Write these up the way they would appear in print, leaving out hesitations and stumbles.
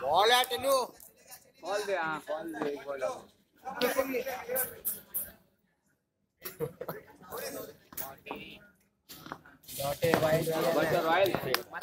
Ball है Tenu call दे हाँ call दे एक बॉल लौटे वाइड बच्चा रॉयल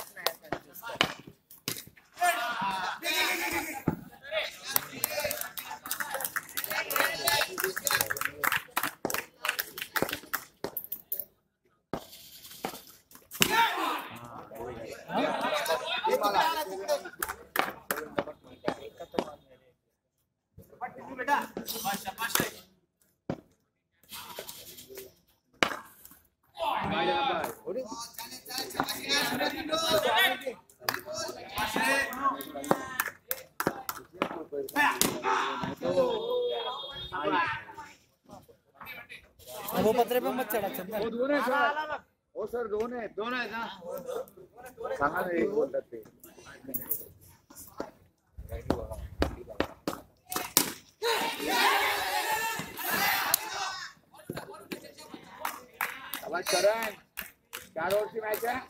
वो पत्रे पे मत चढ़ा चंदन वो दोन आहे सर हो सर दोन आहेत ना सांगा ना एक बोलतात ते आवाज करण 4 ओव्हरची मॅच आहे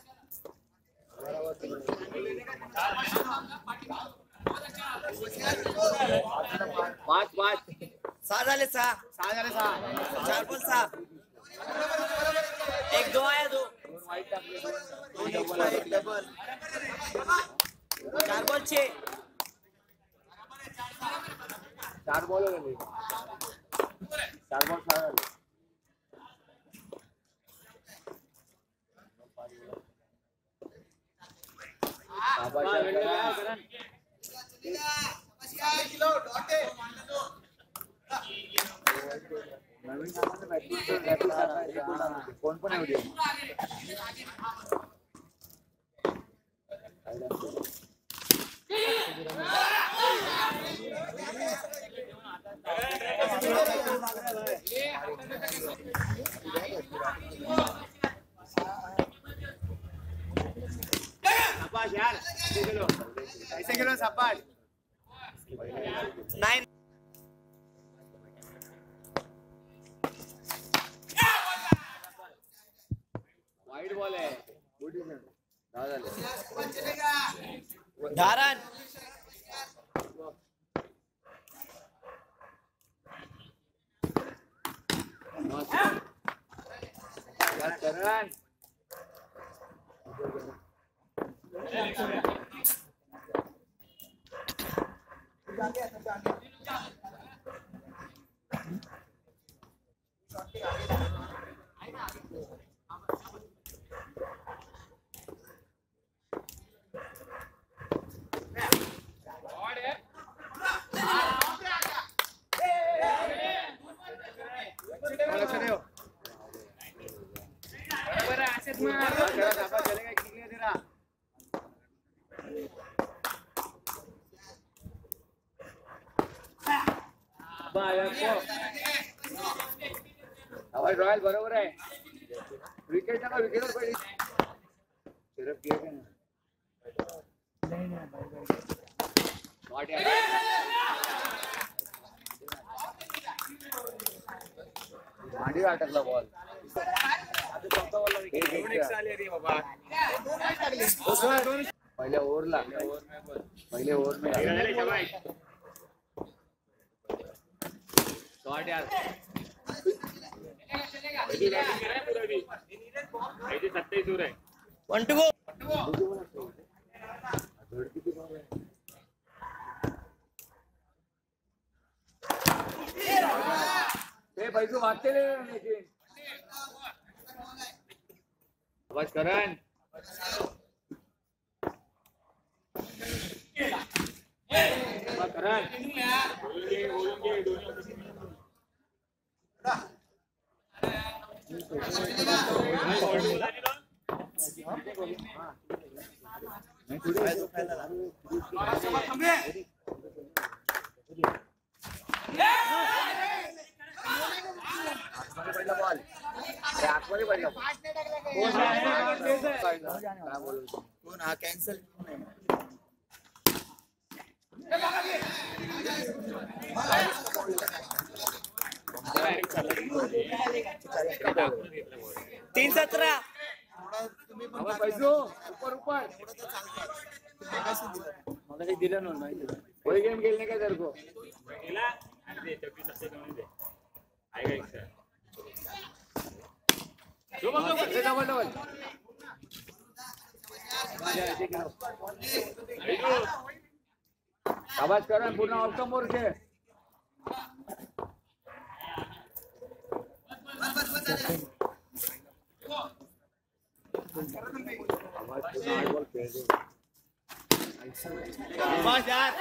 पाच 6 झाले 6 4 पण 6 1 2 आया 2 1 डबल 4 बॉल 6 4 बॉल झाले 4 बॉल 6 झाले कोण पण आहे शाबाश यार ऐसे खेलो शाबाश 9 वाइड बॉल है गुड डिफेंस धारण करण चलेगा कितने तेरा हवाई रॉयल बरोबर आहे विकेट नका विकेटवर पडली सिर्फ किया क्या मांडी अटकला बॉल पहले ओव्हरला पहिले ओव्हर में शॉट यार 27 दूर है 1 to go पैसे वागते आवाज करण करण आतमध्ये पडला कोण हा कॅन्सल तीन 17 पैसो ऊपर ऊपर कोई गेम खेलने का तेरे को डबल डबल आवाज करो पूर्ण आउटकम मोर के बस यार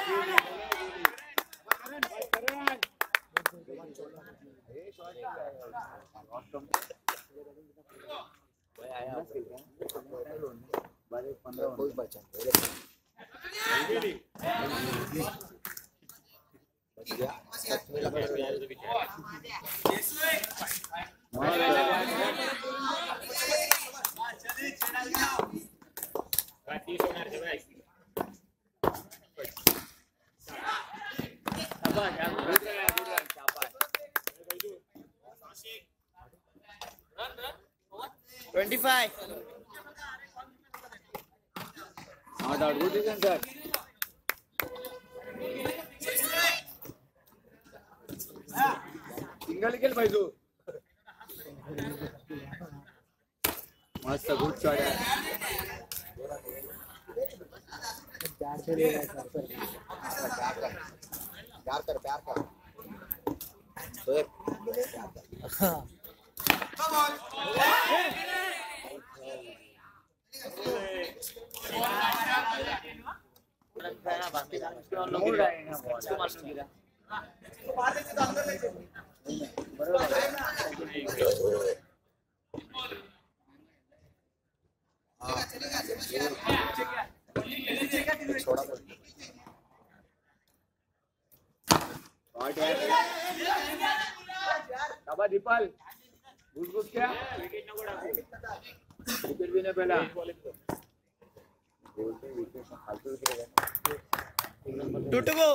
कोई बचा Not out. Good decision, sir. Single kill पाहिजे. मस्त गुड शॉट आहे. प्यार कर. दीपाल घुस क्या विकेट भी नहीं पहला टूट गो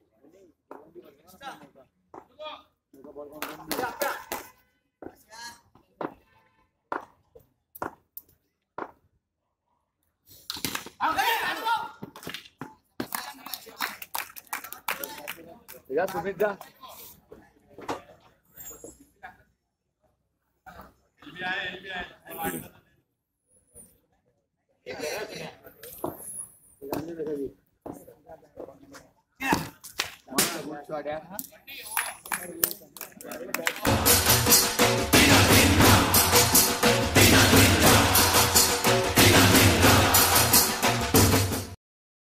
सुमित दा गुड शॉट है.